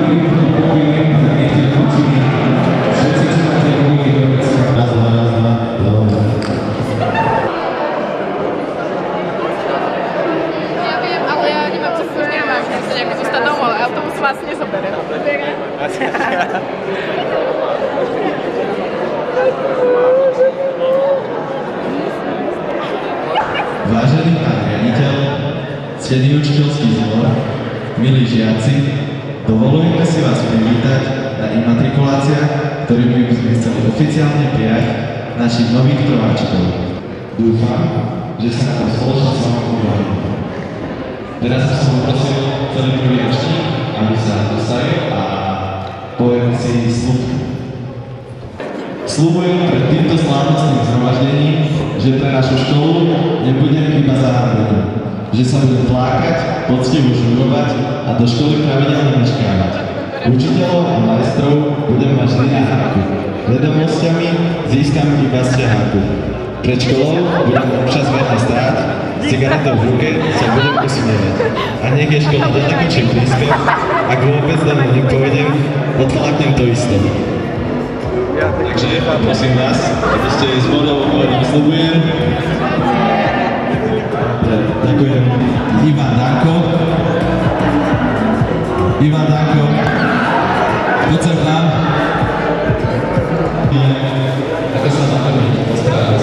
Vážený pán riaditeľ, ctený učiteľský zbor, milí žiaci, dovolujeme si vás privítať na imatrikuláciách, ktorými by sme chceli oficiálne prijať našich nových prváčikov. Dúfam, že sa nám spoločne s vami podarí. Teraz by som poprosil celý prvý ročník, aby sa dostavil a povieme si sľub. Sľubujem pred týmto slávnostným zhromaždením, že pre našu školu nebudem iba zahábený, že sa budem plákať, poctivo žurovať a do školy pravidelne meškávať. Učiteľov a majstrov budem mať vždy na háku. Vedomosťami získam iba sťaháku. Pred školou budem občas verne stáť, s cigaretou v ruke sa budem usmievať. A nech je škola ďaleko či blízko, ak vôbec do nej nepôjdem, odfláknem to isto. Takže prosím vás, aby ste zborovo kolegom sľubujem. Ďakujem. Ivan Danko. Ivan Danko. Poď sem tam. Ako sa na prvý postarať.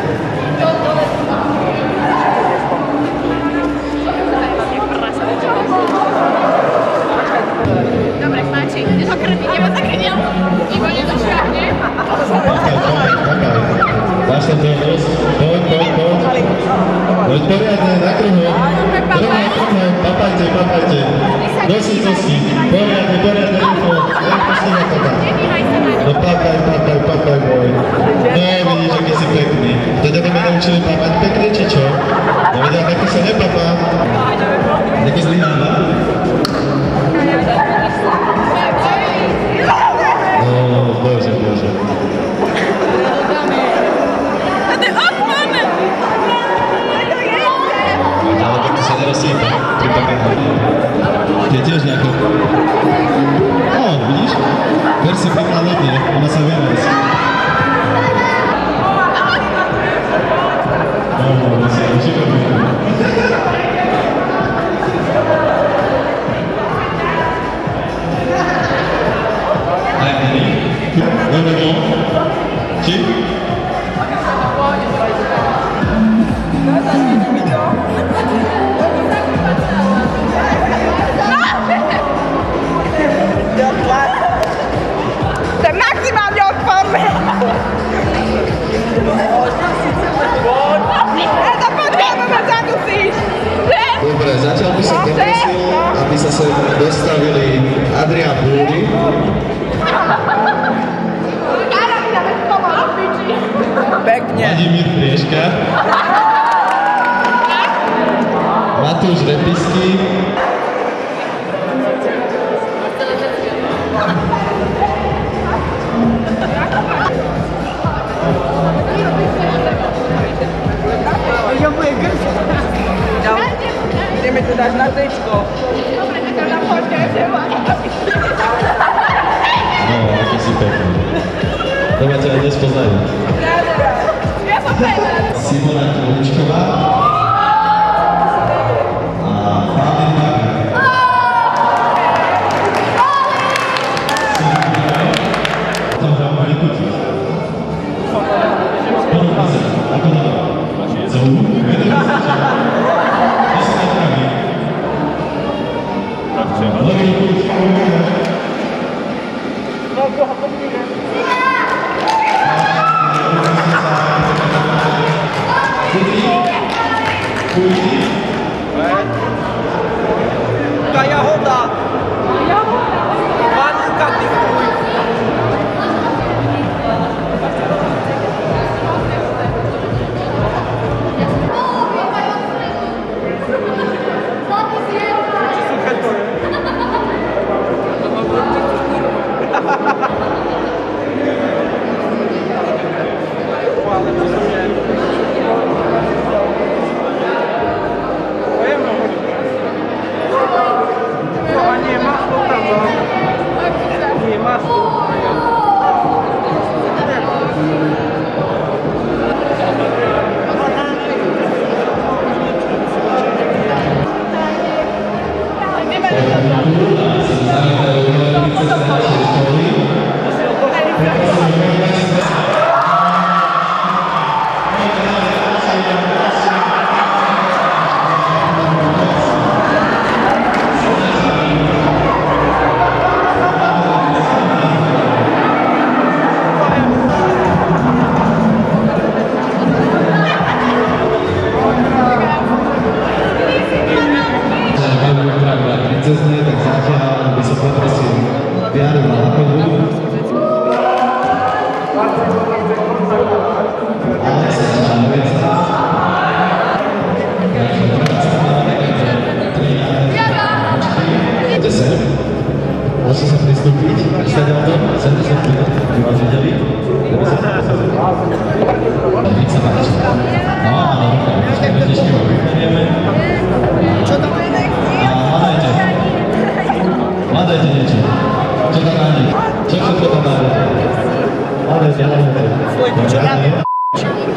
Dobre, páči. Je to krvý, nebo zakrnil. Ivo nedošiahne. Dáš sa to dosť. Poď. Poď poriadne, na kruhu. Krhu, papajte. Dosi. Poriadne, rýchlo. Rýchlo si na teba. No papaj, boj. No, vidíš, aký si pekný. Teda tebe naučili papať pekne, či čo? No vidíš, ako sa nepapá. Ako zlyháva. Bože. Ale tak to sa nerozsýpa pri pamätách. Je tiež nejako... No, vidíš? Ver si prikladne, ona sa vie vec. No, si je šikovný. Dobre, či? To je maximálne odporné. To potrebujeme zadusíš. Dobre, zatiaľ by som poprosil, aby sa sem dostavili Adrián Búdy. Pekne. Vladimír Prieška. Matúš Repisky. Ideme tu dáš na tričko. Dobre, tak tam poďte. No, aký si pekný. To ma ťa dnes poznajú. Ja som pekná. Simona Kroničková. A Fábien Baga. Tam hrám Likutí. Podobný sa, ako na celú. To sa nepraví. Levý Likutí.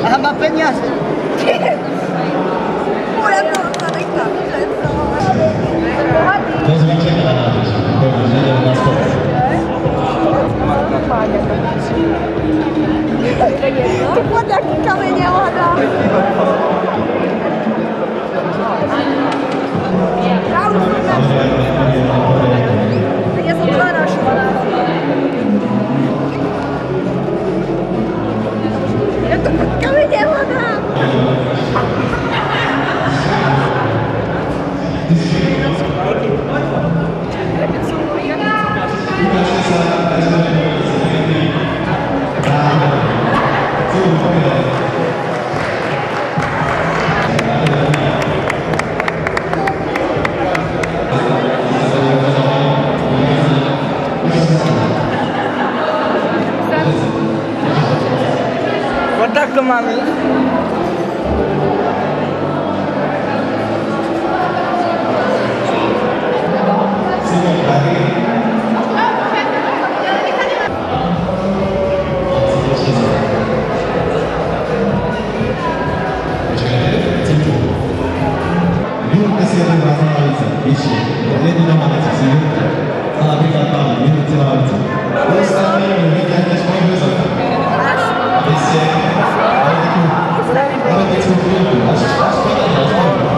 A má peniaze. Moja to nechá, že to... To zvyčajne na nádež. Dobre, že idem na spolu. To poď, aký kamene hľadá. Tak ja som dva našla. Ja to poď kamene hľadám. Вот так-то, мami. Vyššie, jednu nohavicu si vyhrte. A napríklad mali, vyhrte nohavicu. Dostaneme, vyťahneš povedzok. Aby ste mali takú atletickú chvíľku. Až podať, až podať.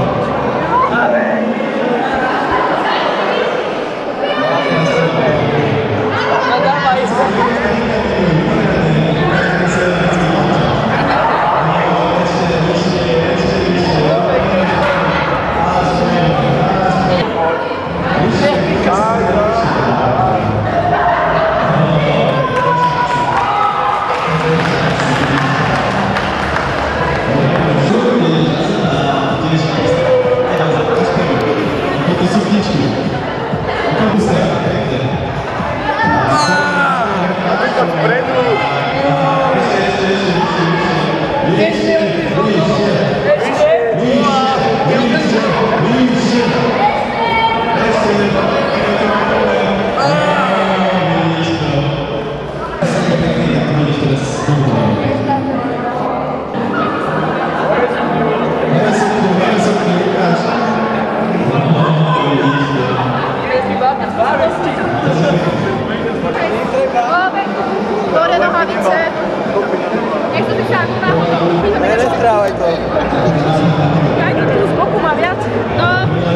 Dole nohavice. Nech to ty sám náhodou. Nerozprávaj to. Aj to tu z boku má viac. No.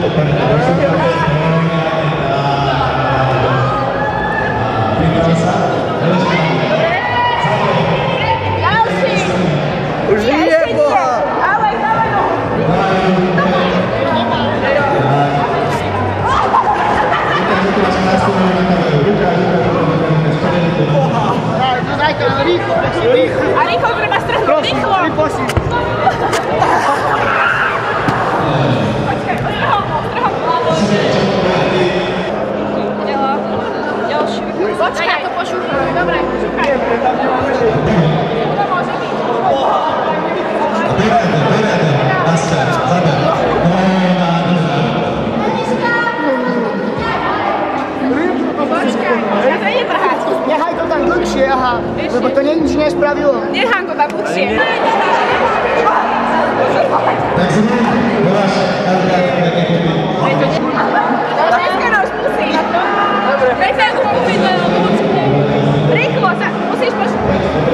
Ďalší. Už nie je boha. Dávaj, dávaj ho. A rýchlo treba strhnúť, rýchlo. Počkaj, strhom. Ďalší. Počkaj, ja to pošúcham. Dobre, šúchaj. To môže byť. Berede, nastav, zaber. Počkaj, ja to ide trhať. Nechaj to tam dlhšie, aha. Lebo to nič nespravilo. Nechám to tam dlhšie. Tak znovu, voláš nejaké kopy. To dneska rozpustí. Dobre. Daj sa ako kúpiť na ľudskú. Rýchlo sa, musíš počuť.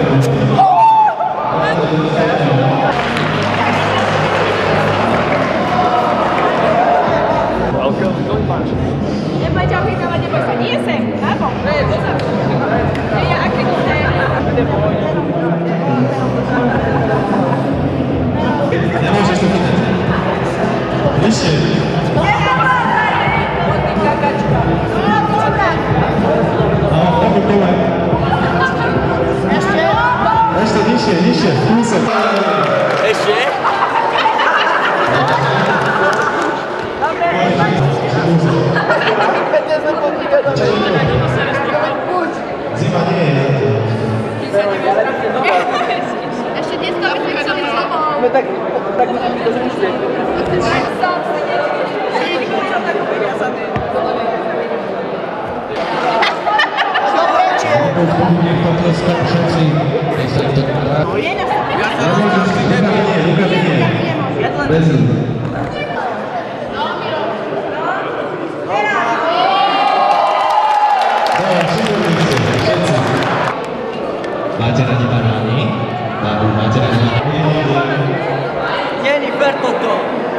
Neboj ťa vyzávať, neboj sa, nie sem, na bok. Ja akredujte. Nemôžeš to chytať. Vyššie. Ešte nižšie, v kúse. Ešte? Zima nie je. Ešte dnes to vycvičili zimou. No tak musím byť to zmyslieť. Niekto to všetci. Bez nich. Máte radi banány? Babu, máte radi banány? Není fér toto.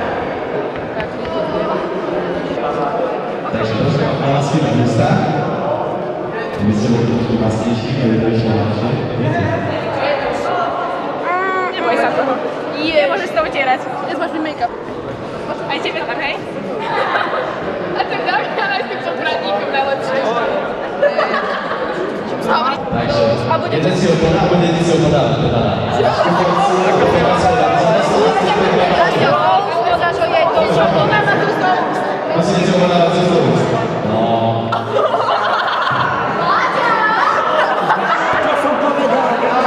Takže rozumiem lásky na ústa. Vy ste boli trošku masnejší, ale to išlo lepšie. Neboj sa toho. Nemôžeš to utierať. Dnes máš mi make-up. Aj tebe tam, hej? A tak dáme aj s tým podradníkom najlepšie. Takže, jeden si ho podá, jeden si ho podá. Musíte si ho podávať cez do úst. No. Čo som povedal?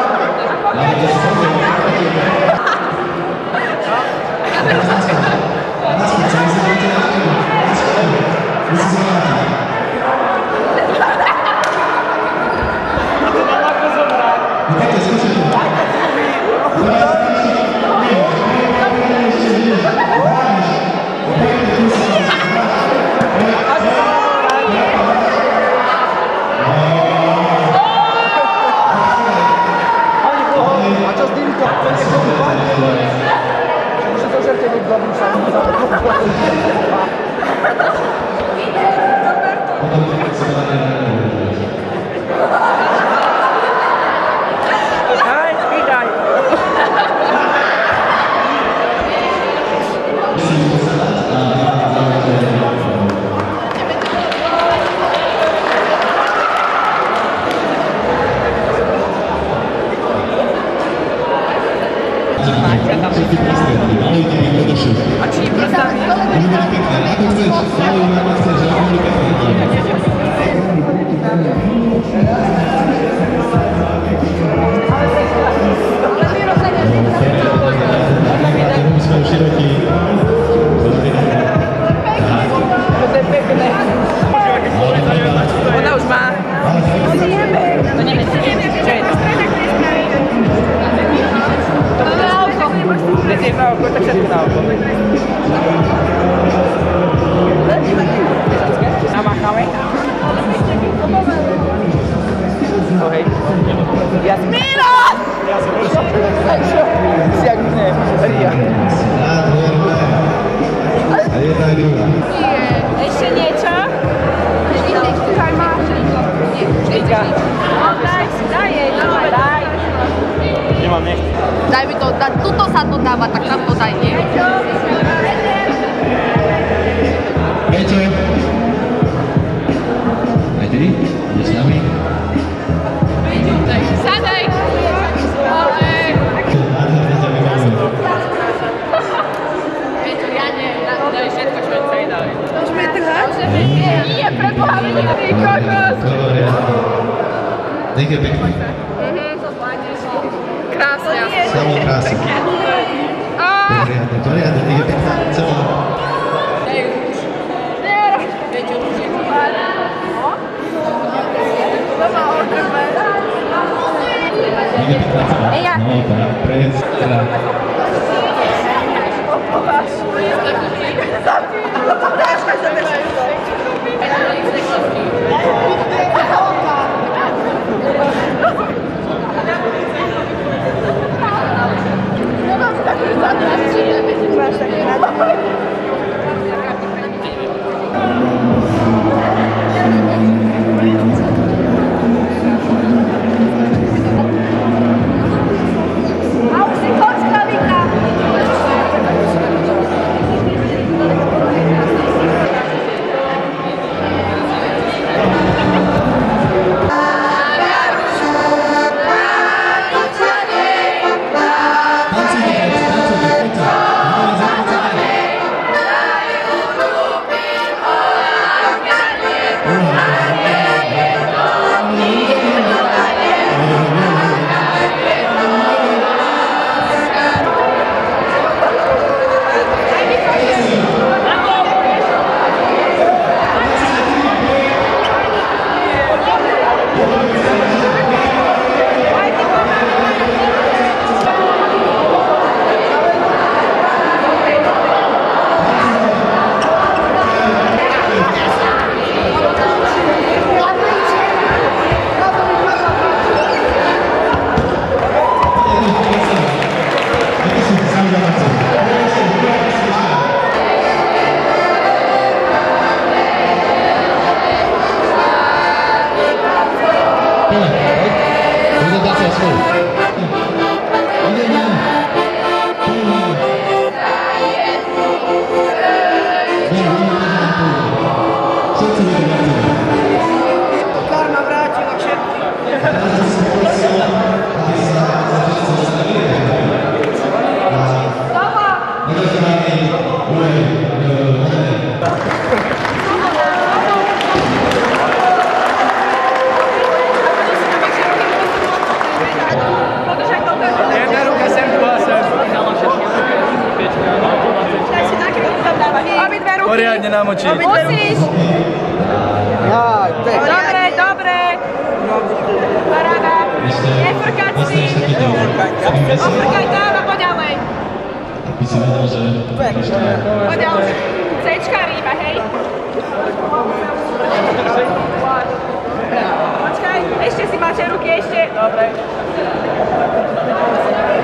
A čo s týmto? Muszę to żarcie nie zrobić, Hej, vítaj. A či prstami? Ako chceš, maluj ako chceš, ale boli pekné. Musíme široký. To je pekné. Ona už má. To neviem. Čo je to? To bude na oko. Kde je na oko, tak všetko na oko. Namáchame? To hej. Miro! Si jak mne. Ria. A jedna aj druhá. Ešte niečo? Tutaj máš. Vika. No daj si, daj jej, daj. Nemám nech. Daj mi to, tuto sa to dáva, tak tam to daj, nie? Peťo. Aj ty? Ideš s nami? Sadaj! Peťo, ja nie, daj všetko, čo je celý dali. Môžeme trhať? Nie, preboha, mi to ty kokos! Nech je pekný. Krásne. Samo krásne. Poriadne, nech je pekná. Celá. Peťo, už je kúpala. To má okrbe. Nech je pekná celá. No, tak, predseda. Happy Poriadne namočiť. Musíš. Dobre, dobre. Paráda. Nefrkať si. Ofrkaj tam a poď ďalej. Aby si vedel, že... Poď ďalej. Cčka rýba, hej. Počkaj, ešte si máte ruky, ešte. Dobre.